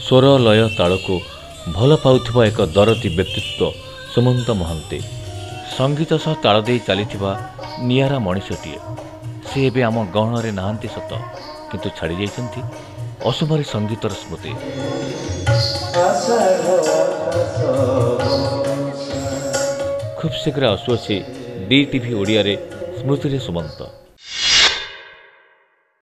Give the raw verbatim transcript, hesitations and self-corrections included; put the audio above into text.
स्वर लय ताल को भल पाउथिबा एक दरदी व्यक्तित्व सुमंत महांती संगीत सह ताल दे चलीथिबा नियारा मनीषटीए से एबे आम गहणरे नाहांती सत किंतु छाड़ी जाइछंती असुमरी संगीतर स्मृति। खूब शीघ्र आसुअछि डी टीवी ओडिया रे स्मृति रे सुमंत।